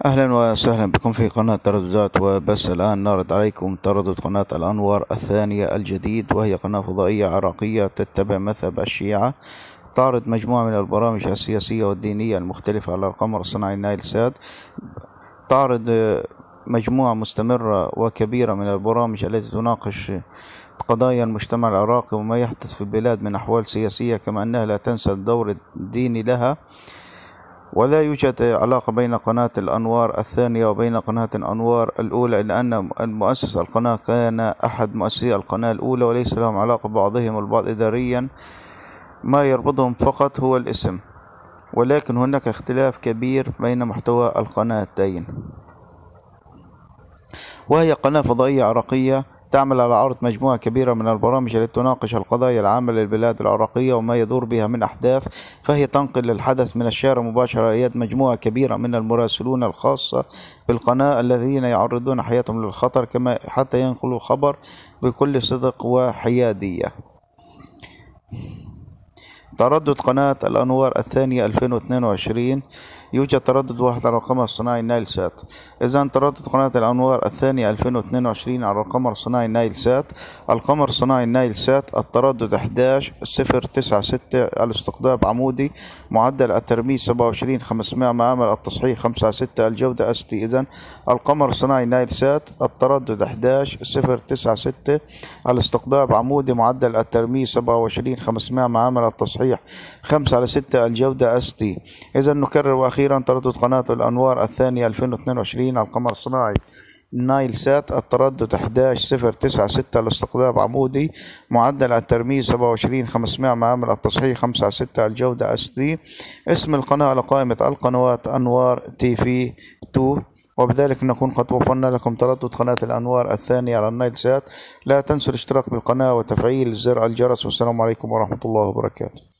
أهلا وسهلا بكم في قناة ترددات وبس. الآن نعرض عليكم تردد قناة الأنوار الثانية الجديد، وهي قناة فضائية عراقية تتبع مذهب الشيعة، تعرض مجموعة من البرامج السياسية والدينية المختلفة على القمر الصناعي نايل سات. تعرض مجموعة مستمرة وكبيرة من البرامج التي تناقش قضايا المجتمع العراقي وما يحدث في البلاد من أحوال سياسية، كما أنها لا تنسى الدور الديني لها. ولا يوجد علاقة بين قناة الأنوار الثانية وبين قناة الأنوار الأولى، لأن المؤسس القناة كان أحد مؤسسي القناة الأولى، وليس لهم علاقة ببعضهم البعض إداريا. ما يربطهم فقط هو الاسم، ولكن هناك اختلاف كبير بين محتوى القناتين. وهي قناة فضائية عراقية تعمل على عرض مجموعة كبيرة من البرامج التي تناقش القضايا العامة للبلاد العراقية وما يدور بها من أحداث، فهي تنقل الحدث من الشارع مباشرة إلى يد مجموعة كبيرة من المراسلون الخاصة بالقناة الذين يعرضون حياتهم للخطر، كما حتى ينقلوا الخبر بكل صدق وحيادية. تردد قناة الأنوار الثانية 2022. يوجد تردد واحد على القمر الصناعي نايل سات. إذا تردد قناة الأنوار الثانية 2022 على القمر الصناعي نايل سات. القمر الصناعي نايل سات التردد 11096، الاستقطاب عمودي، معدل الترميز 27500، معامل التصحيح 56، الجودة ST. إذا القمر الصناعي نايل سات التردد 11096، الاستقطاب عمودي، معدل الترميز 27500، معامل التصحيح 5/6، الجودة ST. إذا نكرر وأخيرا تردد قناة الأنوار الثانية 2022 على القمر الصناعي نايل سات التردد 11096، الاستقطاب عمودي، معدل الترميز 27500، معامل التصحيح 5/6، الجودة SD. اسم القناة على قائمة القنوات أنوار TV 2. وبذلك نكون قد وفرنا لكم تردد قناة الأنوار الثانية على النايل سات. لا تنسوا الاشتراك بالقناة وتفعيل زر الجرس، والسلام عليكم ورحمة الله وبركاته.